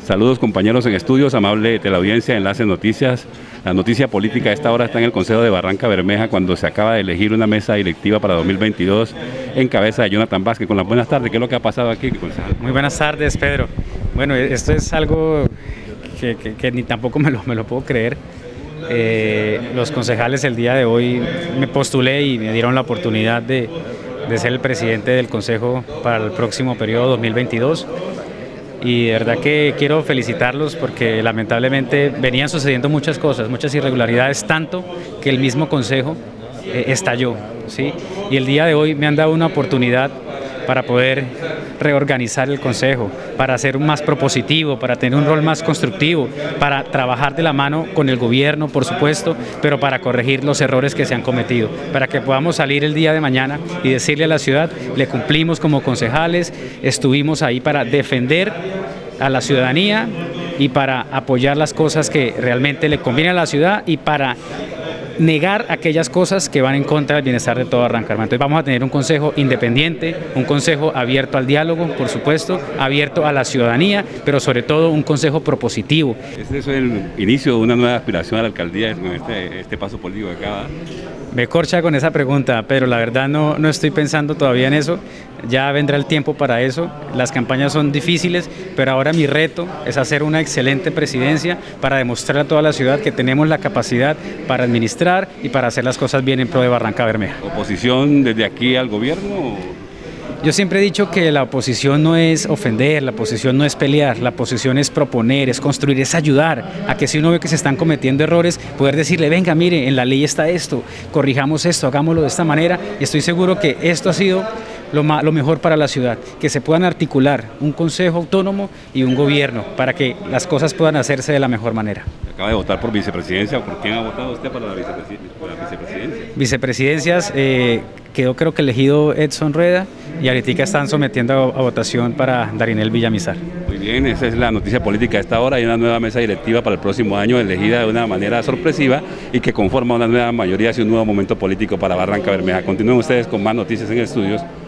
Saludos compañeros en estudios, amable teleaudiencia, Enlace Noticias. La noticia política a esta hora está en el Consejo de Barranca Bermeja cuando se acaba de elegir una mesa directiva para 2022 en cabeza de Jonathan Vázquez. Con las buenas tardes, ¿qué es lo que ha pasado aquí, concejal? Muy buenas tardes, Pedro. Bueno, esto es algo que ni tampoco me lo puedo creer. Los concejales el día de hoy me postulé y me dieron la oportunidad de ser el presidente del Consejo para el próximo periodo 2022. Y de verdad que quiero felicitarlos porque lamentablemente venían sucediendo muchas cosas, muchas irregularidades, tanto que el mismo Consejo estalló, ¿sí? Y el día de hoy me han dado una oportunidad para poder reorganizar el Consejo, para ser más propositivo, para tener un rol más constructivo, para trabajar de la mano con el gobierno, por supuesto, pero para corregir los errores que se han cometido, para que podamos salir el día de mañana y decirle a la ciudad, le cumplimos como concejales, estuvimos ahí para defender a la ciudadanía y para apoyar las cosas que realmente le convienen a la ciudad y para negar aquellas cosas que van en contra del bienestar de todo Barranca Bermeja. Entonces vamos a tener un consejo independiente, un consejo abierto al diálogo, por supuesto, abierto a la ciudadanía, pero sobre todo un consejo propositivo. Este es el inicio de una nueva aspiración a la alcaldía con este paso político que acaba. Me corcha con esa pregunta, pero la verdad no estoy pensando todavía en eso. Ya vendrá el tiempo para eso. Las campañas son difíciles, pero ahora mi reto es hacer una excelente presidencia para demostrar a toda la ciudad que tenemos la capacidad para administrar y para hacer las cosas bien en pro de Barranca Bermeja. ¿Oposición desde aquí al gobierno? Yo siempre he dicho que la oposición no es ofender, la oposición no es pelear, la oposición es proponer, es construir, es ayudar a que si uno ve que se están cometiendo errores, poder decirle, venga, mire, en la ley está esto, corrijamos esto, hagámoslo de esta manera, y estoy seguro que esto ha sido lo mejor para la ciudad, que se puedan articular un consejo autónomo y un gobierno para que las cosas puedan hacerse de la mejor manera. Acaba de votar por vicepresidencia, ¿por quién ha votado usted para la vicepresidencia? Vicepresidencias, quedó creo que elegido Edson Rueda y ahorita están sometiendo a votación para Darinel Villamizar. Muy bien, esa es la noticia política a esta hora. Hay una nueva mesa directiva para el próximo año elegida de una manera sorpresiva y que conforma una nueva mayoría y un nuevo momento político para Barranca Bermeja. Continúen ustedes con más noticias en estudios.